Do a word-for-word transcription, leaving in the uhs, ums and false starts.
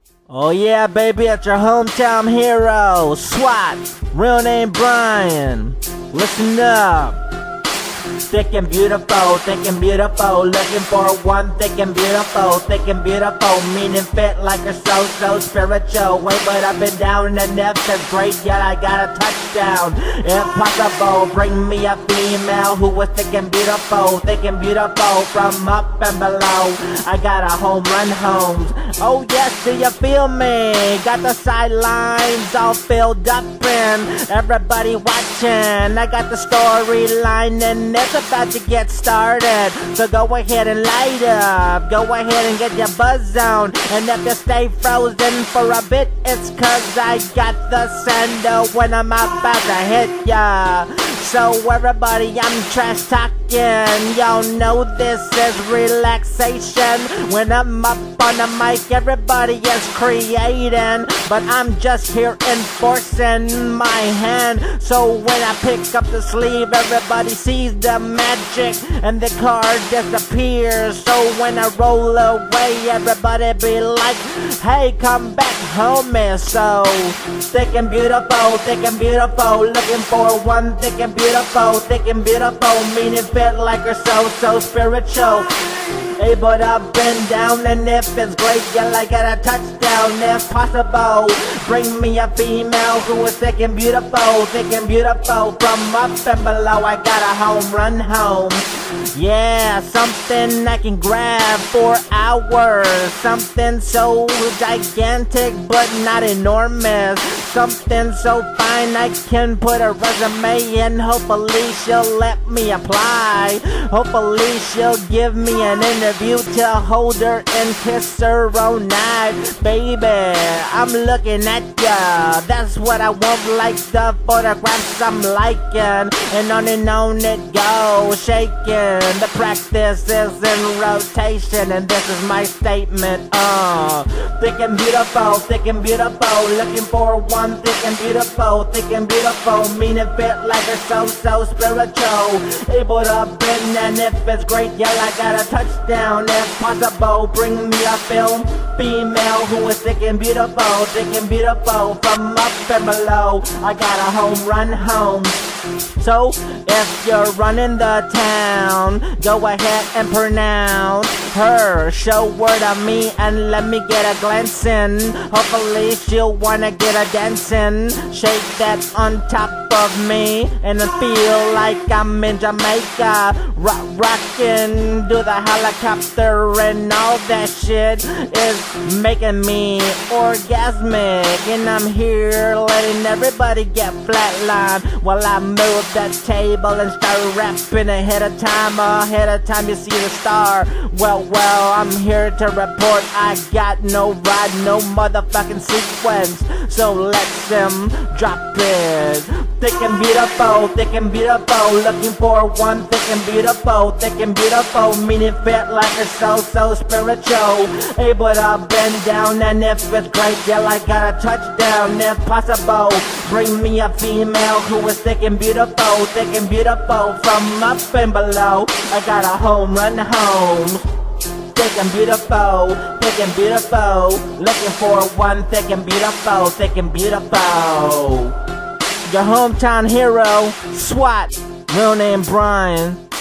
Oh yeah, baby, it's your hometown hero, SWAT, real name Brian. Listen up. Thick and beautiful, thick and beautiful, looking for one thick and beautiful, thick and beautiful, meaning fit like a so, so spiritual. Wait, but I've been down and the is great, yet I got a touchdown. If possible, bring me a female who was thick and beautiful, thick and beautiful, from up and below. I got a home run homes. Oh yes, do you feel me? Got the sidelines all filled up and everybody watching. I got the storyline and it's about to get started, so go ahead and light up, go ahead and get your buzz on. And if you stay frozen for a bit, it's cause I got the sender when I'm about to hit ya. So everybody, I'm trash talking, y'all know this is relaxation. When I'm up on the mic, everybody is creating, but I'm just here enforcing my hand. So when I pick up the sleeve, everybody sees the magic and the card disappears. So when I roll away, everybody be like, hey, come back, homie. So thick and beautiful, thick and beautiful, looking for one thick and beautiful, thick and beautiful, meaning fit like her so, so spiritual. Able to bend down, and if it's great, yeah, I got a touchdown. If possible, bring me a female who is thick and beautiful, thick and beautiful, from up and below. I got a home run home. Yeah, something I can grab for hours, something so gigantic but not enormous, something so fine I can put a resume in. Hopefully she'll let me apply, hopefully she'll give me an interview to hold her and kiss her all night. Baby, I'm looking at ya, that's what I want, like the photographs I'm liking, and on and on it goes, shaking. The practice is in rotation, and this is my statement. Uh, thick and beautiful, thick and beautiful, looking for one thick and beautiful, thick and beautiful, meaning fit like a so, so spiritual. Able to bend, and if it's great, yeah, I got a touchdown. If possible, bring me a film female who is thick and beautiful, thick and beautiful, from up and below. I got a home run home. So if you're running the town, go ahead and pronounce her. Show word of me and let me get a glance in. Hopefully she'll wanna get a dancing. Shake that on top of me and I feel like I'm in Jamaica. Rock, rockin', do the helicopter and all that shit is making me orgasmic. And I'm here letting everybody get flatlined while I move that table and start rapping ahead of time. Ahead of time you see the star. Well, well, I'm here to report I got no ride, no motherfucking sequence. So let them drop it. Thick and beautiful, thick and beautiful, looking for one thick and beautiful, thick and beautiful, meaning fit like a so, so spiritual. Able to bend down, and if it's great, yeah, I got a touchdown. If possible, bring me a female who is thick and beautiful, thick and beautiful, from up and below. I got a home run home. Thick and beautiful, thick and beautiful, looking for one thick and beautiful, thick and beautiful. Your hometown hero, SWAT, real name Brian.